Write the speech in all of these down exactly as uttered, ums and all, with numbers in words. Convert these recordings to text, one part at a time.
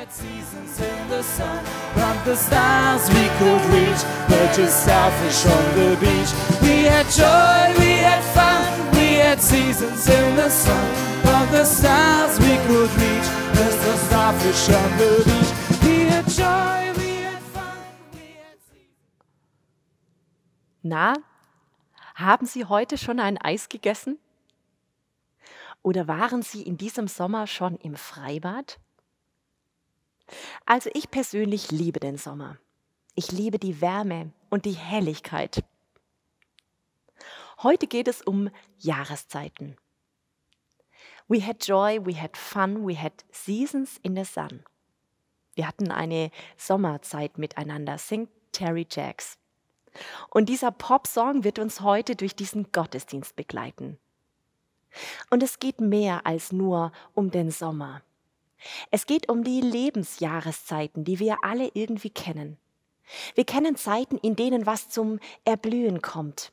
had seasons in the sun, but the stars we could reach were just starfish on the beach. We had joy, we had fun, we had seasons in the sun, but the stars we could reach were just starfish on the beach. We had joy, we had fun, we had seasons. Na, haben Sie heute schon ein Eis gegessen? Oder waren Sie in diesem Sommer schon im Freibad? Also ich persönlich liebe den Sommer. Ich liebe die Wärme und die Helligkeit. Heute geht es um Jahreszeiten. We had joy, we had fun, we had seasons in the sun. Wir hatten eine Sommerzeit miteinander, singt Terry Jacks. Und dieser Pop-Song wird uns heute durch diesen Gottesdienst begleiten. Und es geht mehr als nur um den Sommer. Es geht um die Lebensjahreszeiten, die wir alle irgendwie kennen. Wir kennen Zeiten, in denen was zum Erblühen kommt.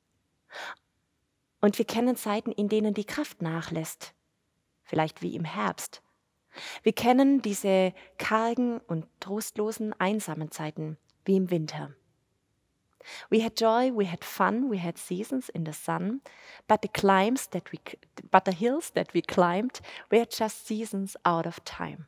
Und wir kennen Zeiten, in denen die Kraft nachlässt. Vielleicht wie im Herbst. Wir kennen diese kargen und trostlosen, einsamen Zeiten wie im Winter. We had joy, we had fun, we had seasons in the sun, but the climbs that we, but the hills that we climbed were just seasons out of time.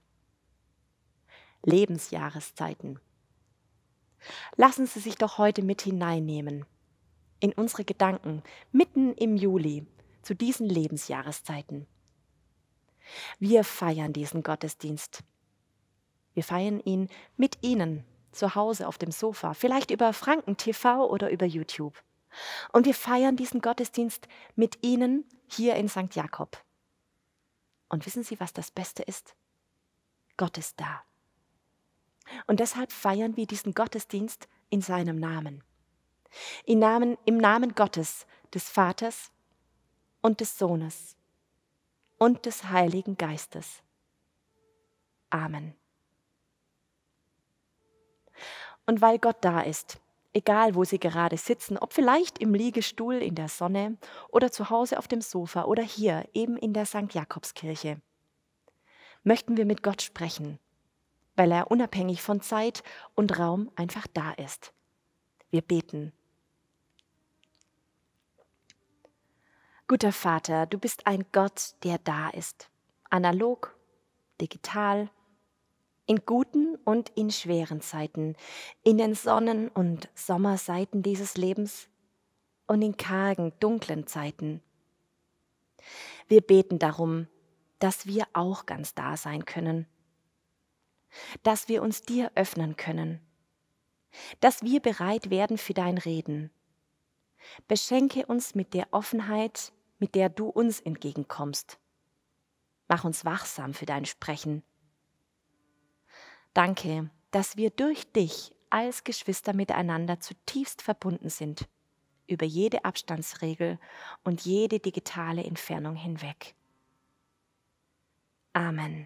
Lebensjahreszeiten. Lassen Sie sich doch heute mit hineinnehmen in unsere Gedanken mitten im Juli zu diesen Lebensjahreszeiten. Wir feiern diesen Gottesdienst. Wir feiern ihn mit Ihnen. Zu Hause auf dem Sofa, vielleicht über Franken T V oder über YouTube. Und wir feiern diesen Gottesdienst mit Ihnen hier in Sankt Jakob. Und wissen Sie, was das Beste ist? Gott ist da. Und deshalb feiern wir diesen Gottesdienst in seinem Namen. Im Namen, im Namen Gottes, des Vaters und des Sohnes und des Heiligen Geistes. Amen. Und weil Gott da ist, egal wo Sie gerade sitzen, ob vielleicht im Liegestuhl in der Sonne oder zu Hause auf dem Sofa oder hier eben in der Sankt Jakobskirche, möchten wir mit Gott sprechen, weil er unabhängig von Zeit und Raum einfach da ist. Wir beten. Guter Vater, du bist ein Gott, der da ist, analog, digital, in guten und in schweren Zeiten, in den Sonnen- und Sommerseiten dieses Lebens und in kargen, dunklen Zeiten. Wir beten darum, dass wir auch ganz da sein können, dass wir uns dir öffnen können, dass wir bereit werden für dein Reden. Beschenke uns mit der Offenheit, mit der du uns entgegenkommst. Mach uns wachsam für dein Sprechen. Danke, dass wir durch dich als Geschwister miteinander zutiefst verbunden sind, über jede Abstandsregel und jede digitale Entfernung hinweg. Amen.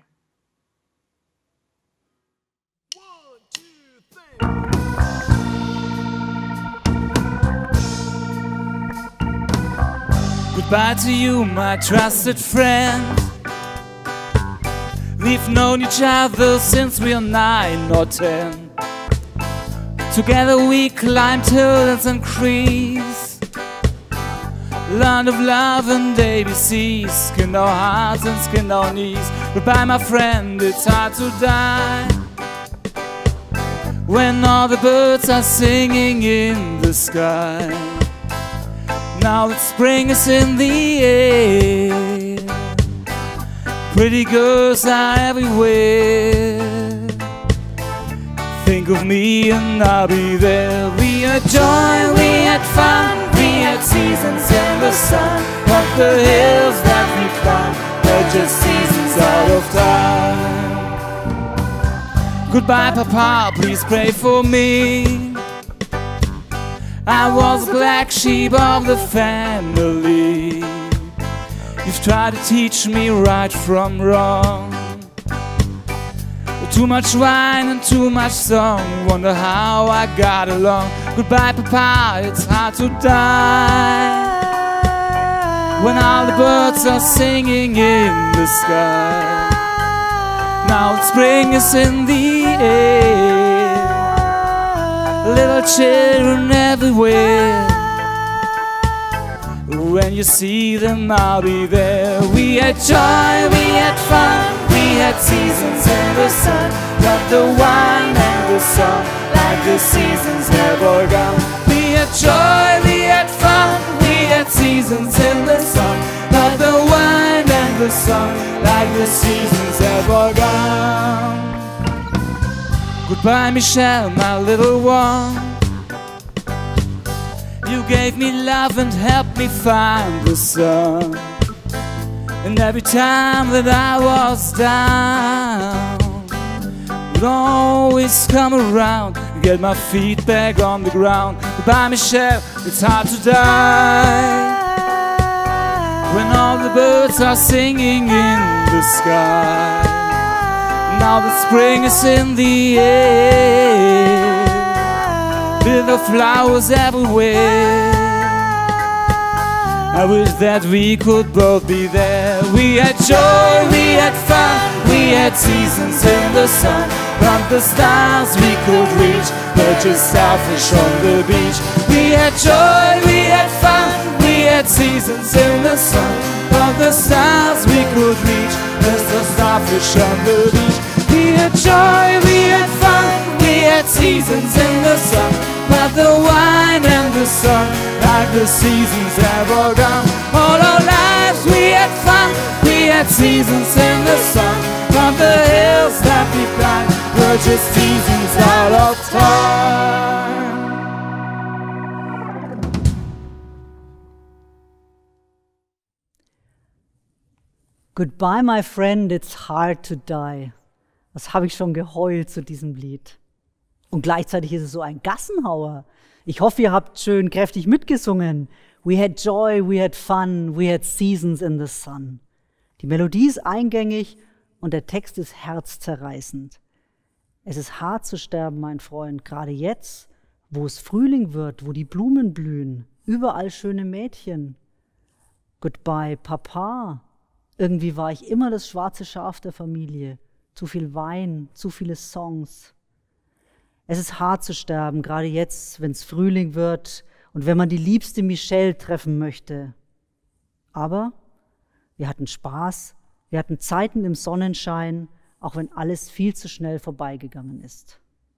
Goodbye to you, my trusted friend. We've known each other since we are nine or ten. Together we climbed hills and creeks, land of love and A B Cs, skinned our hearts and skinned our knees. Goodbye, my friend, it's hard to die when all the birds are singing in the sky. Now that spring is in the air, pretty girls are everywhere. Think of me and I'll be there. We had joy, we had fun, we had seasons in the sun, but the hills that we climbed were just seasons out of time. Goodbye, Papa, please pray for me. I was the black sheep of the family. You've tried to teach me right from wrong. Too much wine and too much song, wonder how I got along. Goodbye, Papa, it's hard to die when all the birds are singing in the sky. Now spring is in the air, little children everywhere. When you see them, I'll be there. We had joy, we had fun, we had seasons in the sun. Love the wine and the sun, like the seasons never gone. We had joy, we had fun, we had seasons in the sun. Love the wine and the sun, like the seasons never gone. Goodbye, Michelle, my little one. You gave me love and helped me find the sun. And every time that I was down, you'd always come around and get my feet back on the ground. Goodbye, Michelle, it's hard to die when all the birds are singing in the sky. Now the spring is in the air, little flowers everywhere. I wish that we could both be there. We had joy, we had fun, we had seasons in the sun. From the stars we could reach, purchase starfish on the beach. We had joy, we had fun, we had seasons in the sun. From the stars we could reach, purchase starfish on the beach. We had joy, we had fun, we had seasons in the sun. But the wine and the sun, like the seasons ever gone. All our lives we had fun, we had seasons in the sun. From the hills that we climbed, were just seasons out of time. Goodbye, my friend, it's hard to die. Das habe ich schon geheult zu diesem Lied. Und gleichzeitig ist es so ein Gassenhauer. Ich hoffe, ihr habt schön kräftig mitgesungen. We had joy, we had fun, we had seasons in the sun. Die Melodie ist eingängig und der Text ist herzzerreißend. Es ist hart zu sterben, mein Freund, gerade jetzt, wo es Frühling wird, wo die Blumen blühen, überall schöne Mädchen. Goodbye, Papa. Irgendwie war ich immer das schwarze Schaf der Familie. Zu viel Wein, zu viele Songs. Es ist hart zu sterben, gerade jetzt, wenn es Frühling wird und wenn man die liebste Michelle treffen möchte. Aber wir hatten Spaß, wir hatten Zeiten im Sonnenschein, auch wenn alles viel zu schnell vorbeigegangen ist.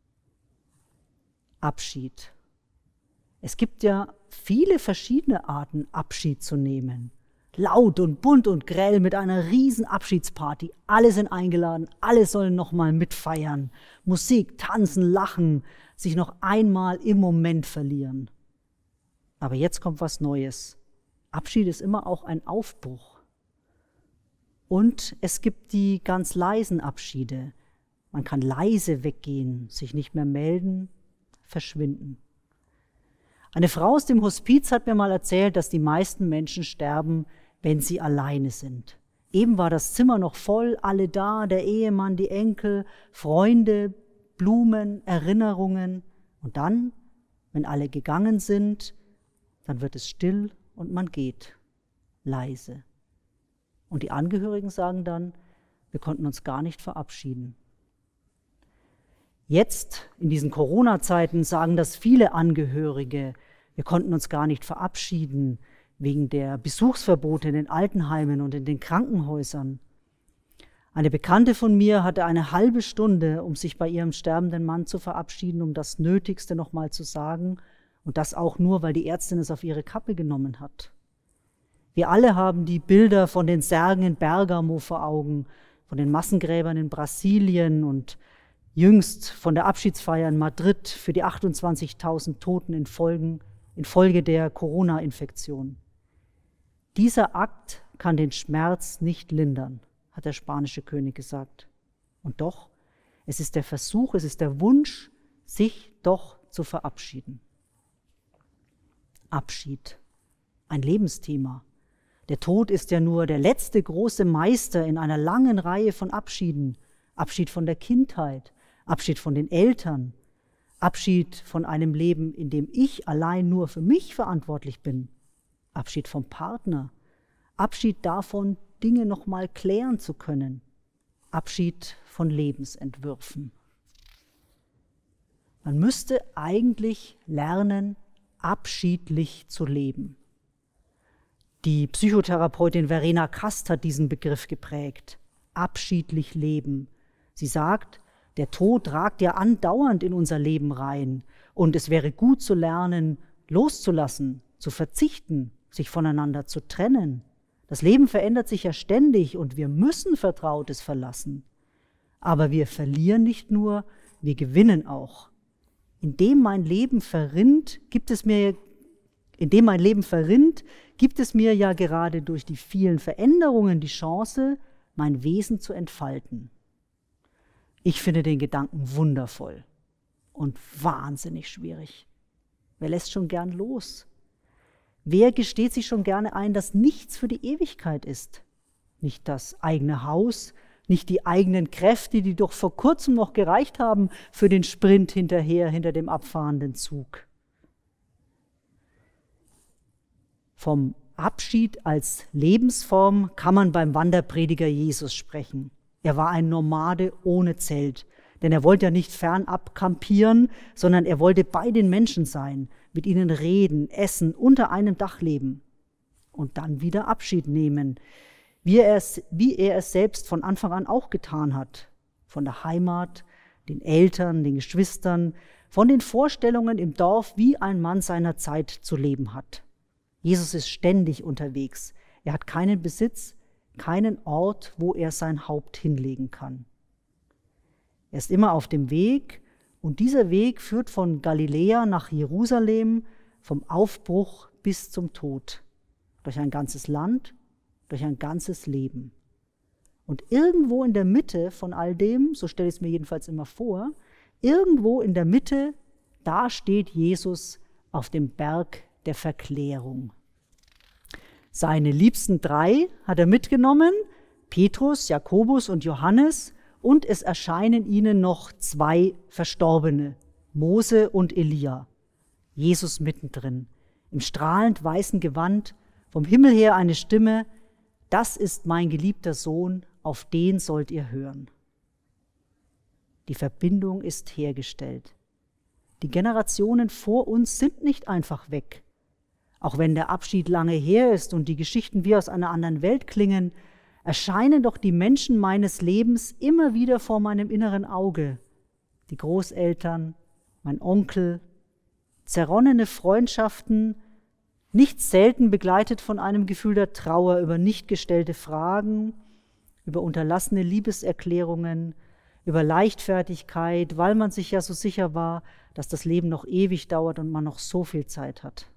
Abschied. Es gibt ja viele verschiedene Arten, Abschied zu nehmen. Laut und bunt und grell mit einer riesen Abschiedsparty. Alle sind eingeladen, alle sollen nochmal mitfeiern. Musik, tanzen, lachen, sich noch einmal im Moment verlieren. Aber jetzt kommt was Neues. Abschied ist immer auch ein Aufbruch. Und es gibt die ganz leisen Abschiede. Man kann leise weggehen, sich nicht mehr melden, verschwinden. Eine Frau aus dem Hospiz hat mir mal erzählt, dass die meisten Menschen sterben, wenn sie alleine sind. Eben war das Zimmer noch voll, alle da, der Ehemann, die Enkel, Freunde, Blumen, Erinnerungen. Und dann, wenn alle gegangen sind, dann wird es still und man geht, leise. Und die Angehörigen sagen dann, wir konnten uns gar nicht verabschieden. Jetzt, in diesen Corona-Zeiten, sagen das viele Angehörige, wir konnten uns gar nicht verabschieden, wegen der Besuchsverbote in den Altenheimen und in den Krankenhäusern. Eine Bekannte von mir hatte eine halbe Stunde, um sich bei ihrem sterbenden Mann zu verabschieden, um das Nötigste nochmal zu sagen, und das auch nur, weil die Ärztin es auf ihre Kappe genommen hat. Wir alle haben die Bilder von den Särgen in Bergamo vor Augen, von den Massengräbern in Brasilien und jüngst von der Abschiedsfeier in Madrid für die achtundzwanzigtausend Toten in Folgen, infolge der Corona-Infektion. Dieser Akt kann den Schmerz nicht lindern, hat der spanische König gesagt. Und doch, es ist der Versuch, es ist der Wunsch, sich doch zu verabschieden. Abschied, ein Lebensthema. Der Tod ist ja nur der letzte große Meister in einer langen Reihe von Abschieden. Abschied von der Kindheit, Abschied von den Eltern, Abschied von einem Leben, in dem ich allein nur für mich verantwortlich bin. Abschied vom Partner, Abschied davon, Dinge noch mal klären zu können. Abschied von Lebensentwürfen. Man müsste eigentlich lernen, abschiedlich zu leben. Die Psychotherapeutin Verena Kast hat diesen Begriff geprägt. Abschiedlich leben. Sie sagt, der Tod ragt ja andauernd in unser Leben rein und es wäre gut zu lernen, loszulassen, zu verzichten, sich voneinander zu trennen. Das Leben verändert sich ja ständig und wir müssen Vertrautes verlassen. Aber wir verlieren nicht nur, wir gewinnen auch. Indem mein Leben verrinnt, gibt es mir, indem mein Leben verrinnt, gibt es mir ja gerade durch die vielen Veränderungen die Chance, mein Wesen zu entfalten. Ich finde den Gedanken wundervoll und wahnsinnig schwierig. Wer lässt schon gern los? Wer gesteht sich schon gerne ein, dass nichts für die Ewigkeit ist? Nicht das eigene Haus, nicht die eigenen Kräfte, die doch vor kurzem noch gereicht haben für den Sprint hinterher, hinter dem abfahrenden Zug. Vom Abschied als Lebensform kann man beim Wanderprediger Jesus sprechen. Er war ein Nomade ohne Zelt, denn er wollte ja nicht fernab kampieren, sondern er wollte bei den Menschen sein, mit ihnen reden, essen, unter einem Dach leben und dann wieder Abschied nehmen, wie er es, wie er es selbst von Anfang an auch getan hat, von der Heimat, den Eltern, den Geschwistern, von den Vorstellungen im Dorf, wie ein Mann seiner Zeit zu leben hat. Jesus ist ständig unterwegs. Er hat keinen Besitz, keinen Ort, wo er sein Haupt hinlegen kann. Er ist immer auf dem Weg und dieser Weg führt von Galiläa nach Jerusalem, vom Aufbruch bis zum Tod, durch ein ganzes Land, durch ein ganzes Leben. Und irgendwo in der Mitte von all dem, so stelle ich es mir jedenfalls immer vor, irgendwo in der Mitte, da steht Jesus auf dem Berg der Verklärung. Seine liebsten drei hat er mitgenommen, Petrus, Jakobus und Johannes, und es erscheinen ihnen noch zwei Verstorbene, Mose und Elia. Jesus mittendrin, im strahlend weißen Gewand, vom Himmel her eine Stimme: Das ist mein geliebter Sohn, auf den sollt ihr hören. Die Verbindung ist hergestellt. Die Generationen vor uns sind nicht einfach weg. Auch wenn der Abschied lange her ist und die Geschichten wie aus einer anderen Welt klingen, erscheinen doch die Menschen meines Lebens immer wieder vor meinem inneren Auge. Die Großeltern, mein Onkel, zerronnene Freundschaften, nicht selten begleitet von einem Gefühl der Trauer über nicht gestellte Fragen, über unterlassene Liebeserklärungen, über Leichtfertigkeit, weil man sich ja so sicher war, dass das Leben noch ewig dauert und man noch so viel Zeit hat.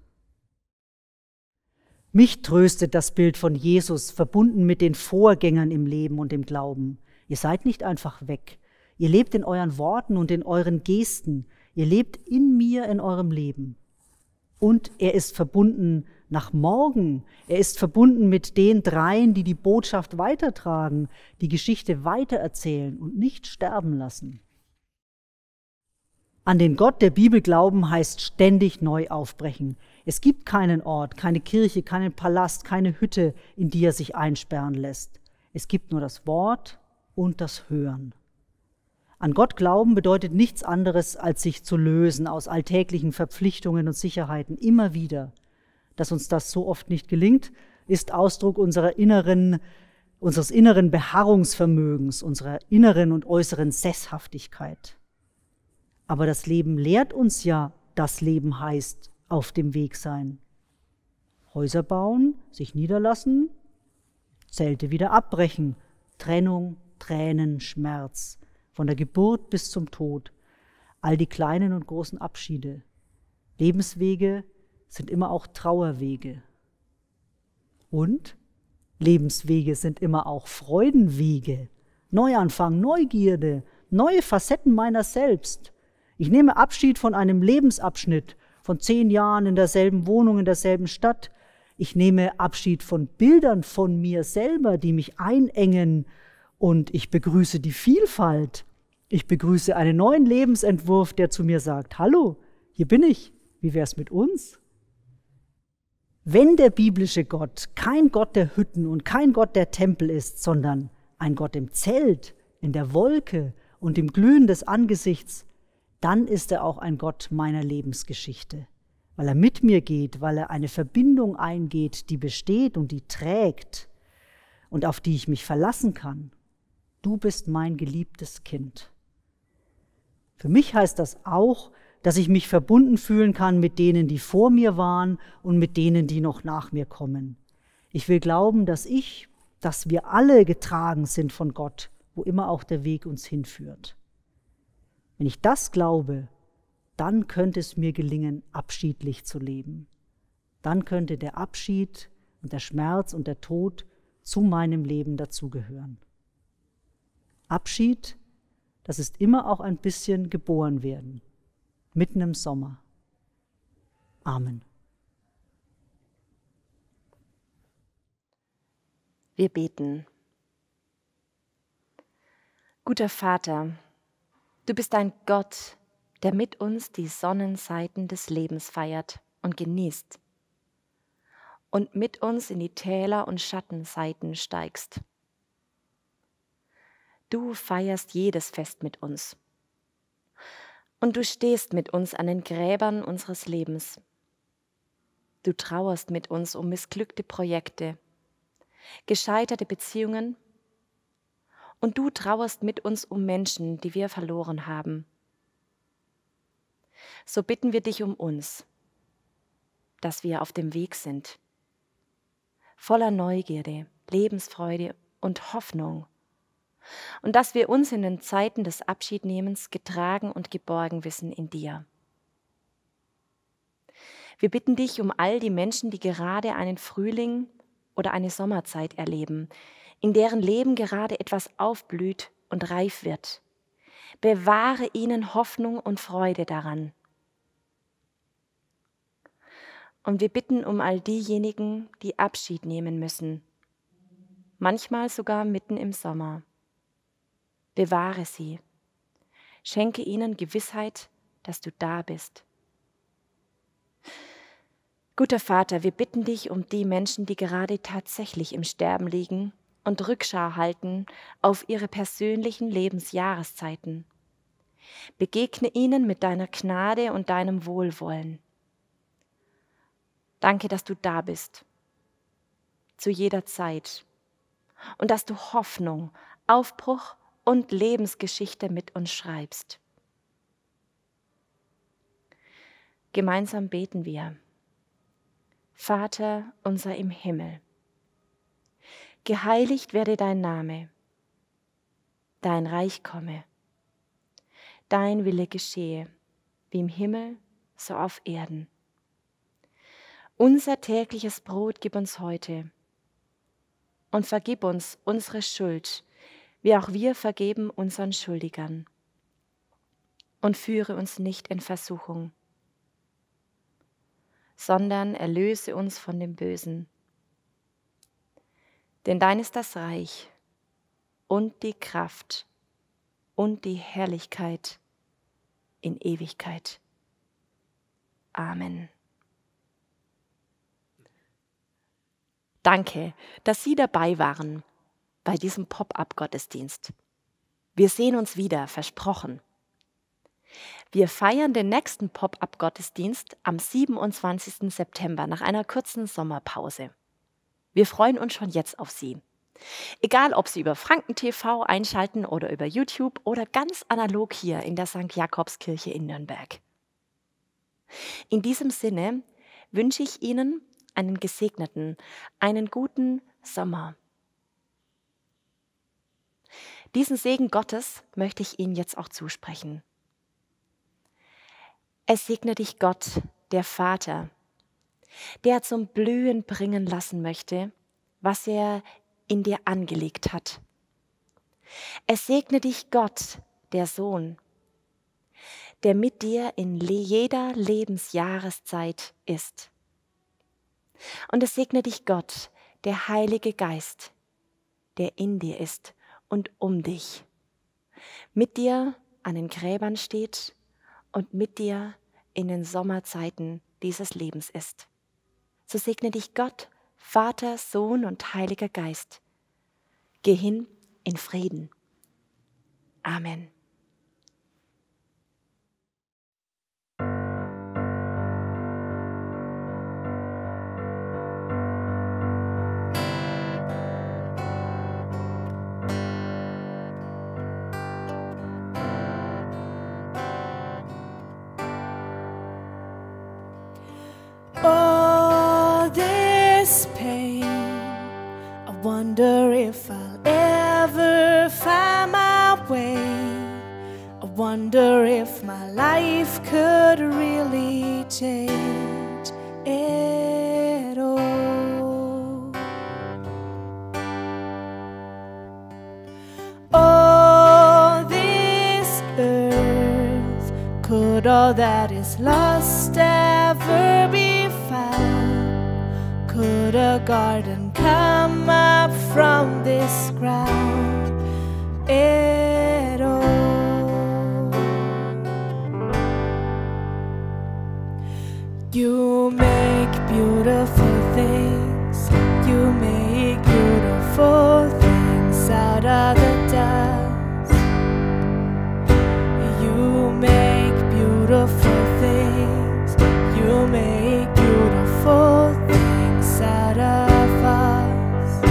Mich tröstet das Bild von Jesus, verbunden mit den Vorgängern im Leben und im Glauben. Ihr seid nicht einfach weg. Ihr lebt in euren Worten und in euren Gesten. Ihr lebt in mir, in eurem Leben. Und er ist verbunden nach morgen. Er ist verbunden mit den Dreien, die die Botschaft weitertragen, die Geschichte weitererzählen und nicht sterben lassen. An den Gott der Bibel glauben heißt ständig neu aufbrechen. Es gibt keinen Ort, keine Kirche, keinen Palast, keine Hütte, in die er sich einsperren lässt. Es gibt nur das Wort und das Hören. An Gott glauben bedeutet nichts anderes, als sich zu lösen aus alltäglichen Verpflichtungen und Sicherheiten immer wieder. Dass uns das so oft nicht gelingt, ist Ausdruck unserer inneren, unseres inneren Beharrungsvermögens, unserer inneren und äußeren Sesshaftigkeit. Aber das Leben lehrt uns ja, das Leben heißt auf dem Weg sein. Häuser bauen, sich niederlassen, Zelte wieder abbrechen, Trennung, Tränen, Schmerz, von der Geburt bis zum Tod, all die kleinen und großen Abschiede. Lebenswege sind immer auch Trauerwege. Und Lebenswege sind immer auch Freudenwege, Neuanfang, Neugierde, neue Facetten meiner selbst. Ich nehme Abschied von einem Lebensabschnitt, von zehn Jahren in derselben Wohnung, in derselben Stadt. Ich nehme Abschied von Bildern von mir selber, die mich einengen, und ich begrüße die Vielfalt. Ich begrüße einen neuen Lebensentwurf, der zu mir sagt: Hallo, hier bin ich, wie wär's mit uns? Wenn der biblische Gott kein Gott der Hütten und kein Gott der Tempel ist, sondern ein Gott im Zelt, in der Wolke und im Glühen des Angesichts, dann ist er auch ein Gott meiner Lebensgeschichte, weil er mit mir geht, weil er eine Verbindung eingeht, die besteht und die trägt und auf die ich mich verlassen kann. Du bist mein geliebtes Kind. Für mich heißt das auch, dass ich mich verbunden fühlen kann mit denen, die vor mir waren und mit denen, die noch nach mir kommen. Ich will glauben, dass ich, dass wir alle getragen sind von Gott, wo immer auch der Weg uns hinführt. Wenn ich das glaube, dann könnte es mir gelingen, abschiedlich zu leben. Dann könnte der Abschied und der Schmerz und der Tod zu meinem Leben dazugehören. Abschied, das ist immer auch ein bisschen geboren werden, mitten im Sommer. Amen. Wir beten. Guter Vater, du bist ein Gott, der mit uns die Sonnenseiten des Lebens feiert und genießt und mit uns in die Täler und Schattenseiten steigst. Du feierst jedes Fest mit uns und du stehst mit uns an den Gräbern unseres Lebens. Du trauerst mit uns um missglückte Projekte, gescheiterte Beziehungen und du trauerst mit uns um Menschen, die wir verloren haben. So bitten wir dich um uns, dass wir auf dem Weg sind, voller Neugierde, Lebensfreude und Hoffnung und dass wir uns in den Zeiten des Abschiednehmens getragen und geborgen wissen in dir. Wir bitten dich um all die Menschen, die gerade einen Frühling oder eine Sommerzeit erleben, in deren Leben gerade etwas aufblüht und reif wird. Bewahre ihnen Hoffnung und Freude daran. Und wir bitten um all diejenigen, die Abschied nehmen müssen, manchmal sogar mitten im Sommer. Bewahre sie. Schenke ihnen Gewissheit, dass du da bist. Guter Vater, wir bitten dich um die Menschen, die gerade tatsächlich im Sterben liegen und Rückschau halten auf ihre persönlichen Lebensjahreszeiten. Begegne ihnen mit deiner Gnade und deinem Wohlwollen. Danke, dass du da bist, zu jeder Zeit, und dass du Hoffnung, Aufbruch und Lebensgeschichte mit uns schreibst. Gemeinsam beten wir. Vater unser im Himmel, geheiligt werde dein Name, dein Reich komme, dein Wille geschehe, wie im Himmel, so auf Erden. Unser tägliches Brot gib uns heute und vergib uns unsere Schuld, wie auch wir vergeben unseren Schuldigern. Und führe uns nicht in Versuchung, sondern erlöse uns von dem Bösen. Denn dein ist das Reich und die Kraft und die Herrlichkeit in Ewigkeit. Amen. Danke, dass Sie dabei waren bei diesem Pop-up-Gottesdienst. Wir sehen uns wieder, versprochen. Wir feiern den nächsten Pop-up-Gottesdienst am siebenundzwanzigsten September nach einer kurzen Sommerpause. Wir freuen uns schon jetzt auf Sie. Egal, ob Sie über Franken T V einschalten oder über YouTube oder ganz analog hier in der Sankt Jakobskirche in Nürnberg. In diesem Sinne wünsche ich Ihnen einen gesegneten, einen guten Sommer. Diesen Segen Gottes möchte ich Ihnen jetzt auch zusprechen. Es segne dich Gott, der Vater, der zum Blühen bringen lassen möchte, was er in dir angelegt hat. Es segne dich Gott, der Sohn, der mit dir in jeder Lebensjahreszeit ist. Und es segne dich Gott, der Heilige Geist, der in dir ist und um dich, mit dir an den Gräbern steht und mit dir in den Sommerzeiten dieses Lebens ist. So segne dich Gott, Vater, Sohn und Heiliger Geist. Geh hin in Frieden. Amen. All this pain, I wonder if I'll ever find my way. I wonder if my life could really change at all. All this earth, could all that is lost ever be found? Could a garden come up from this ground at all? You make beautiful things, you make beautiful things out of the dust. You make beautiful things, you make beautiful things out of us.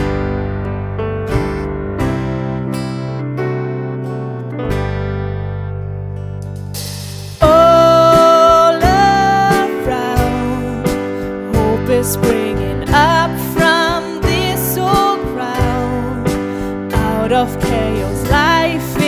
All around, hope is springing up from this old ground. Out of chaos, life